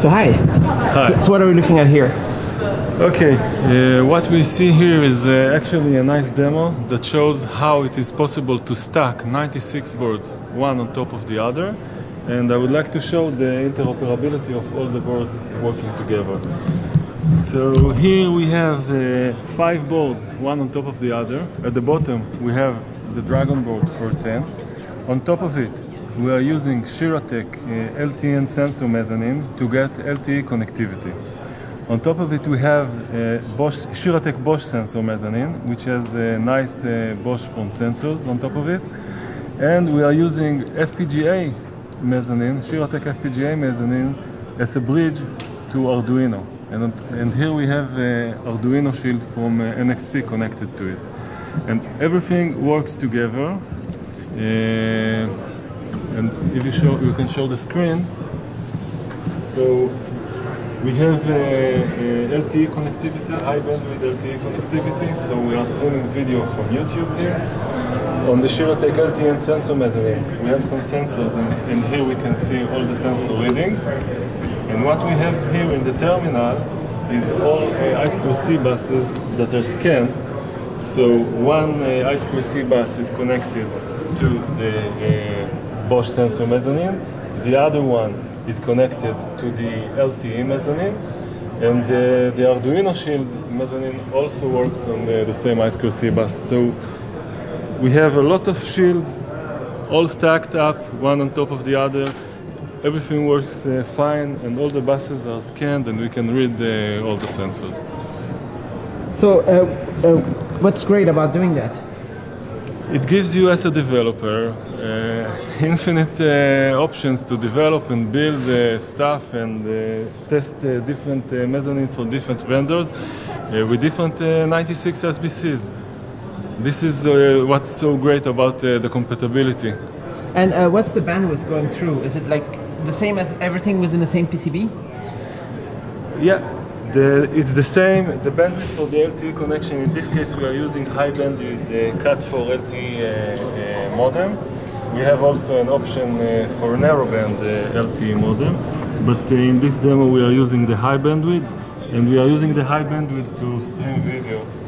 So hi. Hi. So what are we looking at here? Okay, what we see here is actually a nice demo that shows how it is possible to stack 96 boards one on top of the other, and I would like to show the interoperability of all the boards working together. So here we have 5 boards one on top of the other. At the bottom we have the Dragonboard 410. On top of it we are using Shiratech LTE Sensor Mezzanine to get LTE connectivity. On top of it we have Shiratech Bosch Sensor Mezzanine, which has nice Bosch foam sensors on top of it. And we are using FPGA Mezzanine, Shiratech FPGA Mezzanine, as a bridge to Arduino. And here we have Arduino shield from NXP connected to it. And everything works together. And if you can show the screen. So we have LTE connectivity, high bandwidth LTE connectivity. So we are streaming video from YouTube here. On the Shiratech LTE Sensor Mezzanine, we have some sensors, and here we can see all the sensor readings. And what we have here in the terminal is all I2C buses that are scanned. So one I2C bus is connected to the Bosch Sensor Mezzanine, the other one is connected to the LTE Mezzanine, and the Arduino Shield Mezzanine also works on the same I2C bus. So we have a lot of shields all stacked up, one on top of the other. Everything works fine, and all the buses are scanned, and we can read all the sensors. So what's great about doing that? It gives you, as a developer, infinite options to develop and build stuff and test different mezzanine for different vendors with different 96 SBCs. This is what's so great about the compatibility. And what's the bandwidth going through? Is it like the same as everything was in the same PCB? Yeah. It's the same. The bandwidth for the LTE connection, in this case we are using high bandwidth Cat4 LTE modem. We have also an option for narrowband LTE modem, but in this demo we are using the high bandwidth, and we are using the high bandwidth to stream video